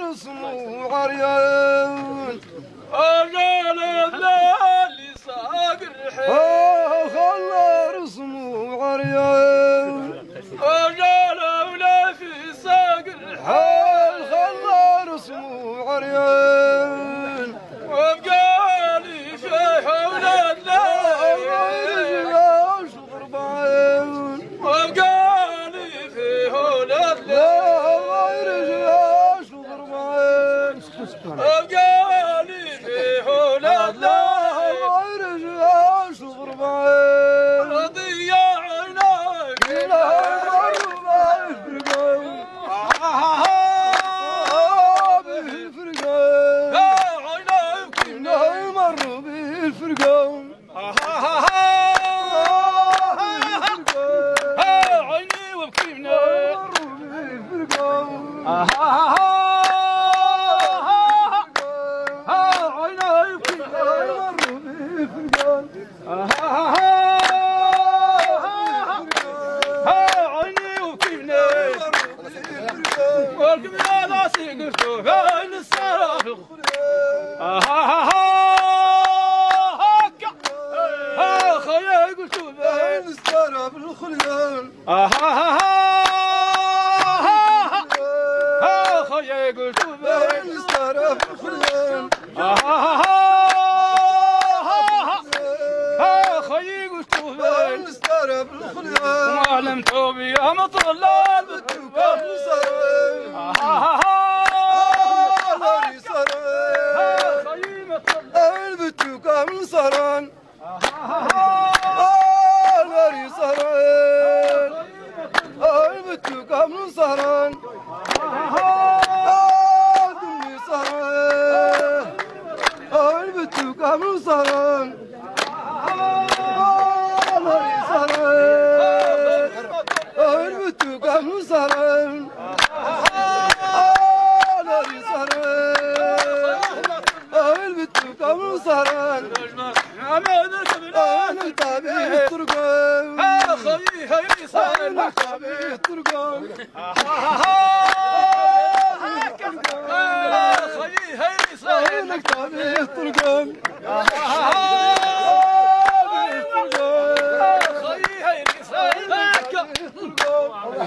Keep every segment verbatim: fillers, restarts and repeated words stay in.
رسمه عريان أجل الليل ساق الحين خلى رسمه عريان أجل ولا في ساق الحين خلى رسمه عريان وابقى لي في حول الليل وابقى لي في حول الليل وابقى لي في حول الليل رضي عينك الفرقان عيني وبكينا الفرقان عيني وبكينا والقبلة لا سيقفتو بين السرافق خيا قلتو بين السراب الخليان خيا قلتو بين السراب الخليان خيا قلتو بين بين السراب الخليان وعلمتو بيا مطلال بتوكل سراب ناري سراب البتوكل سران ناري سران البتوكل سران دمي سران البتوكل سران ناري سران البتوكل سران ناري سران البتوكل سران أنا تابع الترقان خيي هيي صار أنا تابع الترقان خيي هيي صار أنا تابع الترقان خيي هيي صار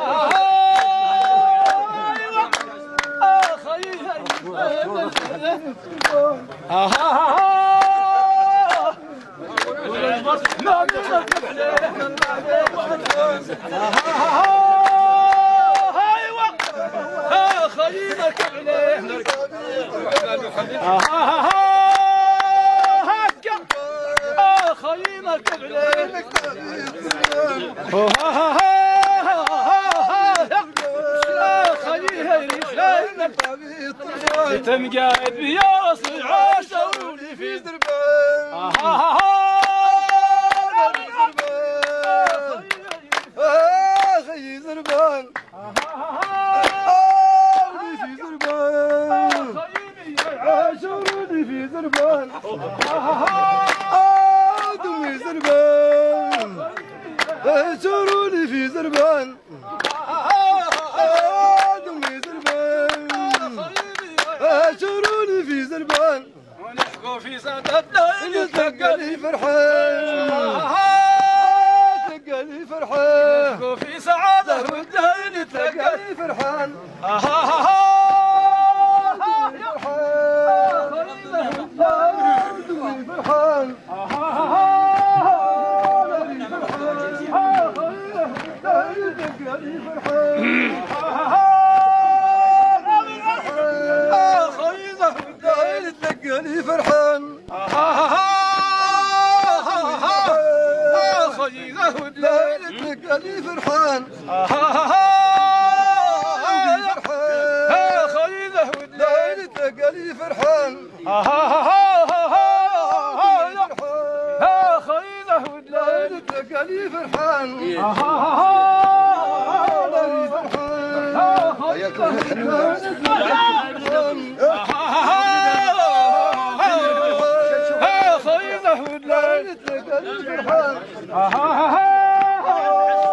خيمك عليه خيمك عليه تمقاعد بيا صيعاش ولي في دربان خي زربان ولي في زربان عاشروني في زربان دمي زربان عاشروني في زربان دمي زربان عاشروني في زربان ونحكوا في سادتنا نتلقى لي فرحان تلقى لي فرحان نحكوا في سعادة والدين تلقى لي فرحان فرحان لي فرحان خيزه ليلتك لي فرحان خيزه ليلتك لي فرحان خيزه ليلتك لي فرحان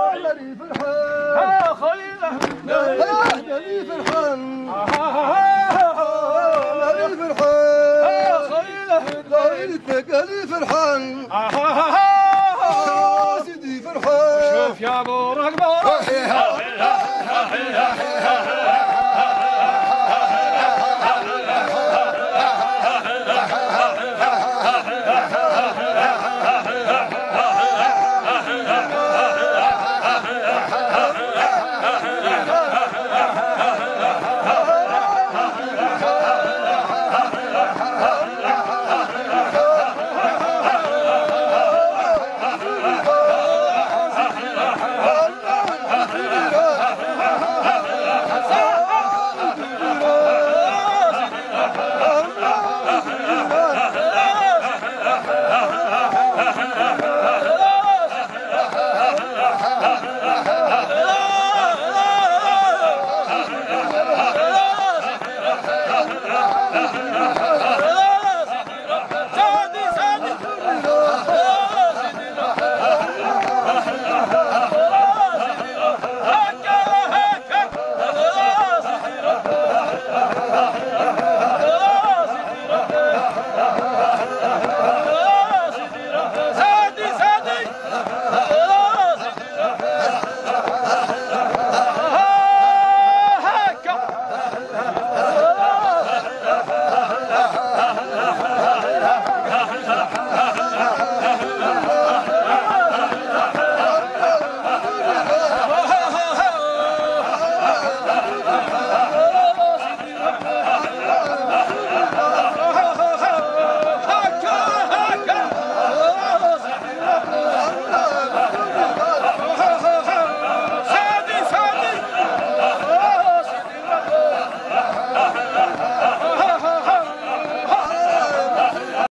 فرحان فرحان